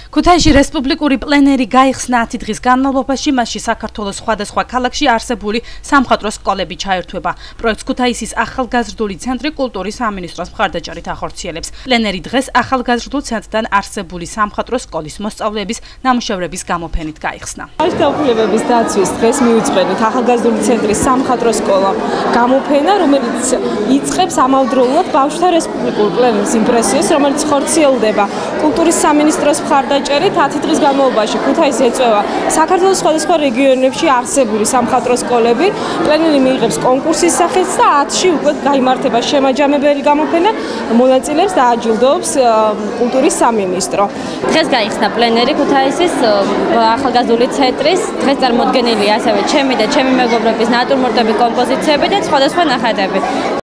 ქუთაისში რესპუბლიკური პლენერი გაიხსნა 10 დღის განმავლობაში, მასში საქართველოს სხვადასხვა ქალაქში არსებული სამხატვრო სკოლები ჩაერთვება. პროექტს ქუთაისის ახალგაზრდული ცენტრი კულტურის სამინისტროს მხარდაჭერით ახორციელებს. პლენერი დღეს ახალგაზრდულ ცენტრთან არსებული სამხატვრო სკოლის მოსწავლეების ნამუშევრების გამოფენით გაიხსნა. Დაუფლებების დაცვის დღეს მივიწყენით ახალგაზრდული ცენტრის სამხატვრო სკოლა გამოფენა, რომელიც იწყებს ამავდროულად ბავშვთა რესპუბლიკურ პლენერის იმპრესიას, რომელიც ხორციელდება კულტურის სამინისტროს მხარდაჭერით 10 დღის განმავლობაში. ქუთაისს ეწევა საქართველოს სხვადასხვა რეგიონებში არსებული სამხატვრო სკოლები. პლენერი მიიღებს კონკურსის სახით და 10-ში უკვე გაიმართება შემაჯამებელი გამოფენა, მონაწილეებს დააჯილდოებს კულტურის სამინისტრო. დღეს გაიხსნა პლენერი ქუთაისის ახალგაზრდული ცენტრის. დღეს წარმოდგენილია ასევე ჩემი და ჩემი მეგობრების ნატურმორტები კომპოზიციები და სხვადასხვა ნახატები.